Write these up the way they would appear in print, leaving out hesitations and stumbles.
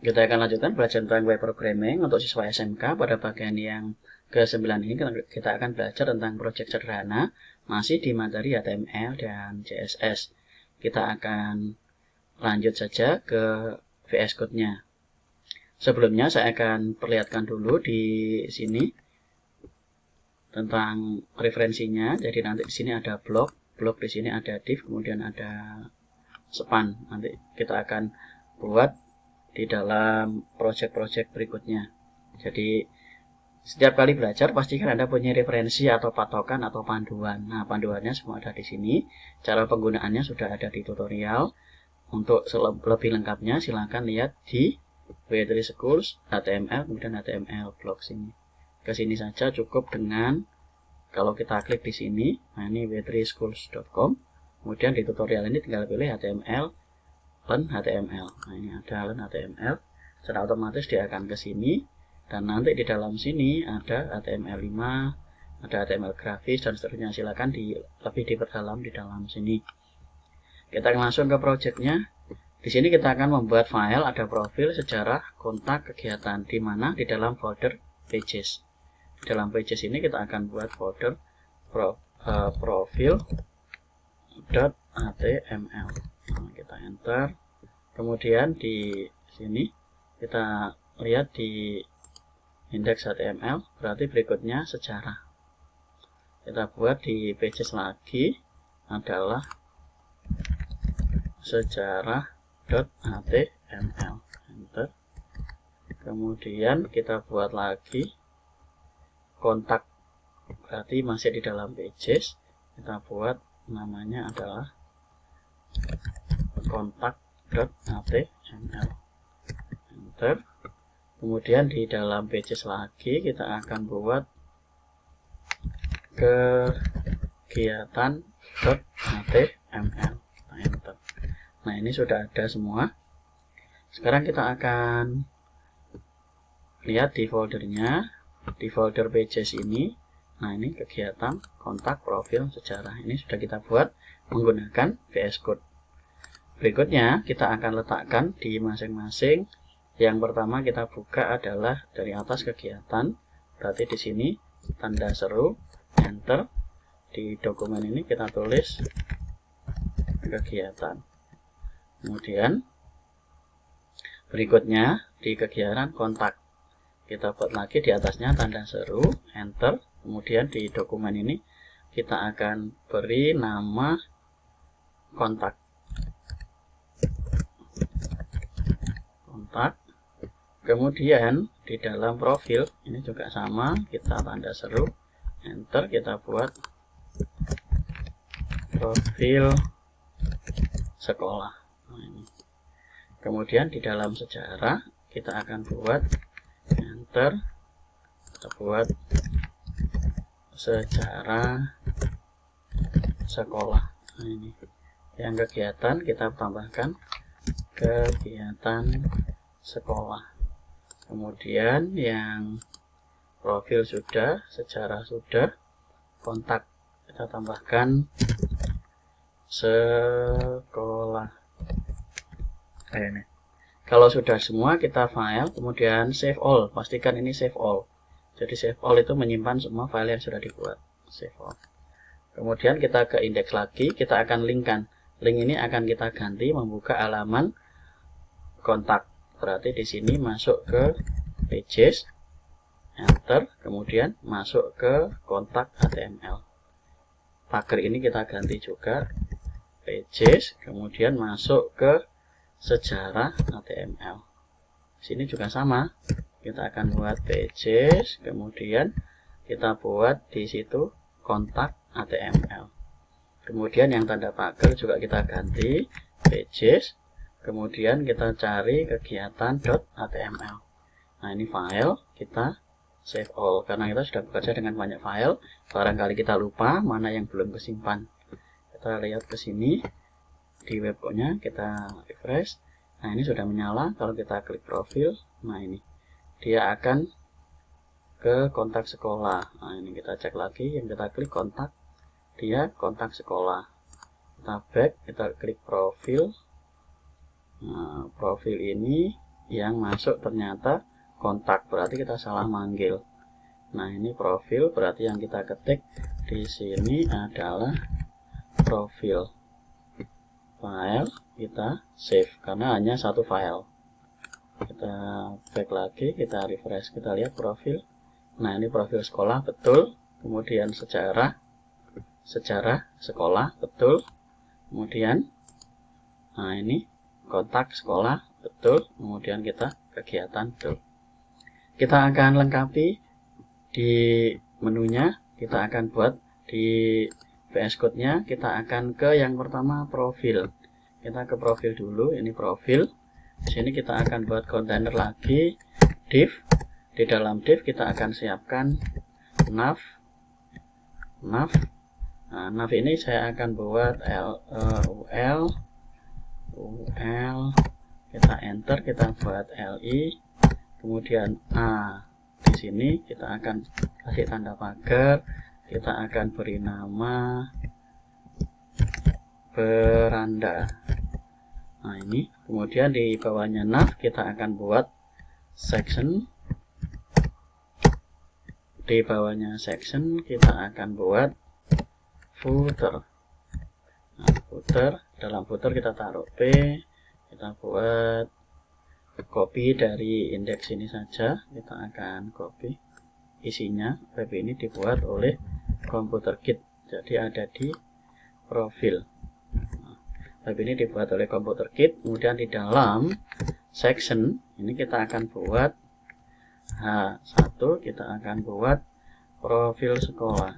Kita akan lanjutkan belajar tentang web programming untuk siswa SMK. Pada bagian yang ke-9 ini kita akan belajar tentang proyek sederhana masih di materi HTML dan CSS. Kita akan lanjut saja ke VS Code-nya. Sebelumnya saya akan perlihatkan dulu di sini tentang referensinya. Jadi nanti di sini ada blok di sini ada div, kemudian ada span. Nanti kita akan buat di dalam project-project berikutnya. Jadi setiap kali belajar pastikan Anda punya referensi atau patokan atau panduan. Nah, panduannya semua ada di sini. Cara penggunaannya sudah ada di tutorial. Untuk lebih lengkapnya silahkan lihat di W3 Schools HTML kemudian HTML Blocks ini. Ke sini saja cukup dengan kalau kita klik di sini. Nah, ini w3schools.com. Kemudian di tutorial ini tinggal pilih HTML Learn HTML. Nah, ini ada Learn HTML. Secara otomatis dia akan ke sini dan nanti di dalam sini ada HTML5, ada HTML grafis dan seterusnya. Silakan lebih diperdalam di dalam sini. Kita akan langsung ke projectnya. Di sini kita akan membuat file, ada profil, sejarah, kontak, kegiatan, di mana di dalam folder pages. Di dalam pages ini kita akan buat folder profil.html. Nah, kita enter. Kemudian di sini kita lihat di index HTML, berarti berikutnya sejarah. Kita buat di pages lagi adalah sejarah.html. Enter. Kemudian kita buat lagi kontak, berarti masih di dalam pages. Kita buat namanya adalah kontak.html. Enter. Kemudian di dalam pages lagi kita akan buat kegiatan.html. Enter. Nah, ini sudah ada semua. Sekarang kita akan lihat di foldernya. Di folder pages ini, nah ini kegiatan, kontak, profil, sejarah. Ini sudah kita buat menggunakan VS Code. Berikutnya kita akan letakkan di masing-masing. Yang pertama kita buka adalah dari atas kegiatan. Berarti di sini tanda seru, enter. Di dokumen ini kita tulis kegiatan. Kemudian berikutnya di kegiatan kontak. Kita buat lagi di atasnya tanda seru, enter. Kemudian di dokumen ini kita akan beri nama kontak. Kemudian di dalam profil ini juga sama, kita tanda seru, enter. Kita buat profil sekolah. Nah, ini. Kemudian di dalam sejarah kita akan buat enter. Kita buat sejarah sekolah. Nah, ini yang kegiatan kita tambahkan kegiatan sekolah. Kemudian yang profil sudah, sejarah sudah, kontak kita tambahkan sekolah. Ini. Kalau sudah semua kita file, kemudian save all. Pastikan ini save all. Jadi save all itu menyimpan semua file yang sudah dibuat. Save all. Kemudian kita ke indeks lagi, kita akan linkkan. Link ini akan kita ganti membuka halaman kontak. Berarti di sini masuk ke pages, enter. Kemudian masuk ke kontak HTML. Pagar ini kita ganti juga pages, kemudian masuk ke sejarah HTML. Sini juga sama. Kita akan buat pages, kemudian kita buat di situ kontak HTML. Kemudian yang tanda pagar juga kita ganti pages, kemudian kita cari kegiatan.html. Nah, ini file, kita save all karena kita sudah bekerja dengan banyak file. Barangkali kita lupa mana yang belum kesimpan. Kita lihat ke sini di webnya, kita refresh. Nah, ini sudah menyala. Kalau kita klik profil, nah ini dia akan ke kontak sekolah. Nah, ini kita cek lagi, yang kita klik kontak, dia kontak sekolah. Kita back, kita klik profil. Nah, profil ini yang masuk ternyata kontak, berarti kita salah manggil. Nah, ini profil, berarti yang kita ketik di sini adalah profil. File kita save karena hanya satu file. Kita back lagi, kita refresh, kita lihat profil. Nah, ini profil sekolah betul, kemudian sejarah sekolah betul, kemudian nah ini kontak sekolah betul, kemudian kita kegiatan betul. Kita akan lengkapi di menunya, kita akan buat di VS Code-nya, kita akan ke yang pertama profil. Kita ke profil dulu, ini profil. Di sini kita akan buat kontainer lagi, div. Di dalam div kita akan siapkan nav. Nah, nav ini saya akan buat ul, kita enter, kita buat li, kemudian a. Di sini kita akan kasih tanda pagar, kita akan beri nama beranda. Nah, ini kemudian di bawahnya nav kita akan buat section. Di bawahnya section kita akan buat footer. Nah, footer, dalam footer kita taruh p, kita buat copy dari indeks ini saja, kita akan copy isinya. Web ini dibuat oleh Computer Kit, jadi ada di profil. Nah, web ini dibuat oleh Computer Kit, kemudian di dalam section ini kita akan buat H1, kita akan buat profil sekolah.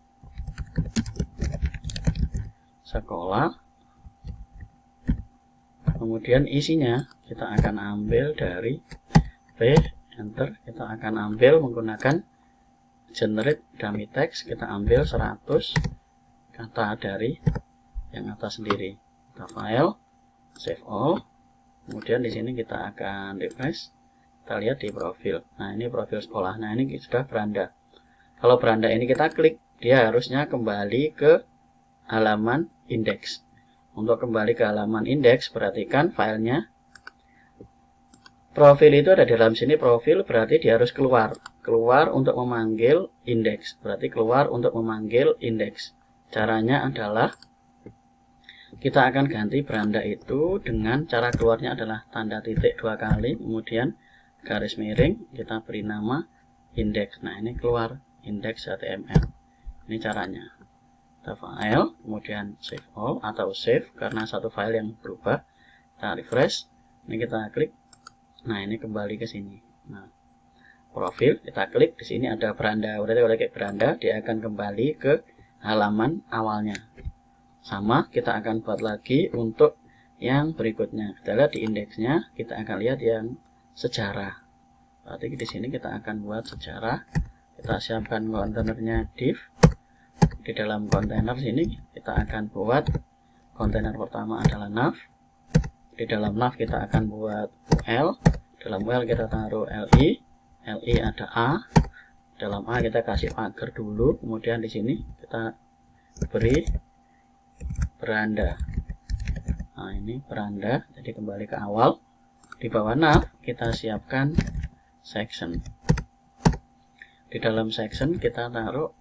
Kemudian isinya kita akan ambil dari P, enter, kita akan ambil menggunakan generate dummy text, kita ambil 100 kata dari yang atas sendiri. Kita file, save all, kemudian di sini kita akan refresh, kita lihat di profil. Nah, ini profil sekolah. Nah, ini sudah beranda. Kalau beranda ini kita klik, dia harusnya kembali ke halaman indeks. Untuk kembali ke halaman indeks, perhatikan filenya. Profil itu ada di dalam sini, profil berarti dia harus keluar untuk memanggil indeks, berarti keluar untuk memanggil indeks. Caranya adalah kita akan ganti beranda itu dengan cara keluarnya adalah tanda titik 2 kali, kemudian garis miring, kita beri nama indeks. Nah, ini keluar index.html. Ini caranya. Kita file, kemudian save all atau save karena satu file yang berubah. Kita refresh, ini kita klik. Nah, ini kembali ke sini. Nah, profil kita klik, di sini ada beranda. Berarti kalau kayak beranda, dia akan kembali ke halaman awalnya. Sama, kita akan buat lagi untuk yang berikutnya. Kita lihat di indeksnya, kita akan lihat yang sejarah. Berarti di sini kita akan buat sejarah. Kita siapkan kontainernya div. Di dalam kontainer sini kita akan buat kontainer pertama adalah nav. Di dalam nav kita akan buat ul. Dalam ul kita taruh li. Li ada a. Dalam a kita kasih pagar dulu. Kemudian di sini kita beri beranda. Nah, ini beranda. Jadi kembali ke awal. Di bawah nav kita siapkan section. Di dalam section kita taruh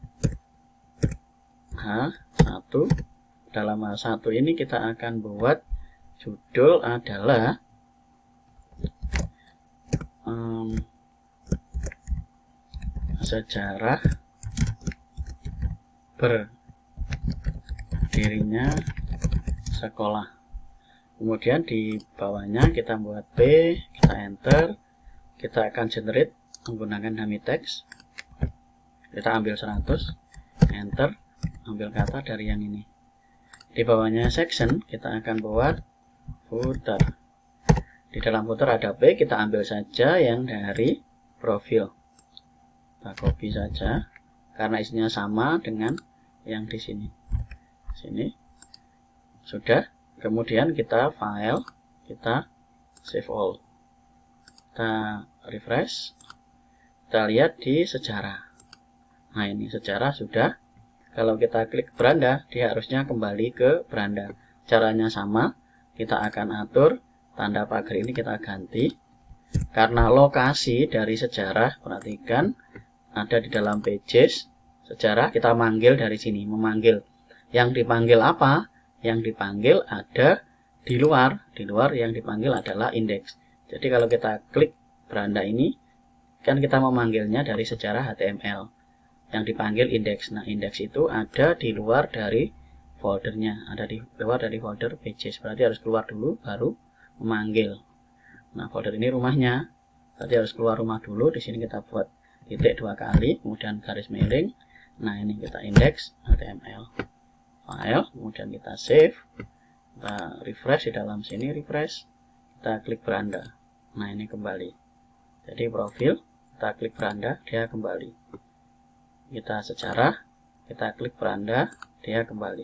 H1. Dalam H1 ini kita akan buat judul adalah sejarah berdirinya sekolah. Kemudian di bawahnya kita buat P, kita enter, kita akan generate menggunakan dummy text. Kita ambil 100, enter, ambil kata dari yang ini. Di bawahnya section kita akan buat footer. Di dalam footer ada P, kita ambil saja yang dari profil. Kita copy saja karena isinya sama dengan yang di sini. Sini sudah. Kemudian kita file, kita save all. Kita refresh. Kita lihat di sejarah. Nah, ini sejarah sudah. Kalau kita klik beranda, dia harusnya kembali ke beranda. Caranya sama. Kita akan atur tanda pagar ini kita ganti. Karena lokasi dari sejarah, perhatikan ada di dalam pages sejarah, kita manggil dari sini, memanggil. Yang dipanggil apa? Yang dipanggil ada di luar yang dipanggil adalah indeks. Jadi kalau kita klik beranda ini, kan kita memanggilnya dari sejarah HTML. Yang dipanggil indeks. Nah, indeks itu ada di luar dari foldernya, ada di luar dari folder pages. Berarti harus keluar dulu baru memanggil. Nah, folder ini rumahnya. Berarti harus keluar rumah dulu. Di sini kita buat titik 2 kali, kemudian garis miring. Nah, ini kita indeks HTML. File, kemudian kita save. Kita refresh di dalam sini, refresh. Kita klik beranda. Nah, ini kembali. Jadi profil, kita klik beranda, dia kembali. Kita sejarah, kita klik beranda, dia kembali.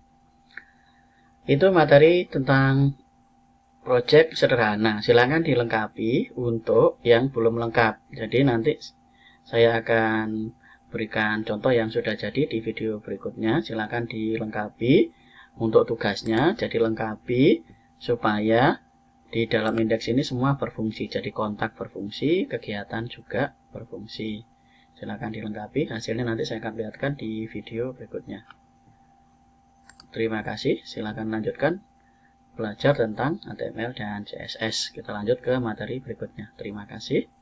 Itu materi tentang project sederhana. Silakan dilengkapi untuk yang belum lengkap. Jadi nanti saya akan berikan contoh yang sudah jadi di video berikutnya. Silakan dilengkapi untuk tugasnya. Jadi lengkapi supaya di dalam indeks ini semua berfungsi. Jadi kontak berfungsi, kegiatan juga berfungsi. Silakan dilengkapi. Hasilnya nanti saya akan lihatkan di video berikutnya. Terima kasih. Silakan lanjutkan belajar tentang HTML dan CSS. Kita lanjut ke materi berikutnya. Terima kasih.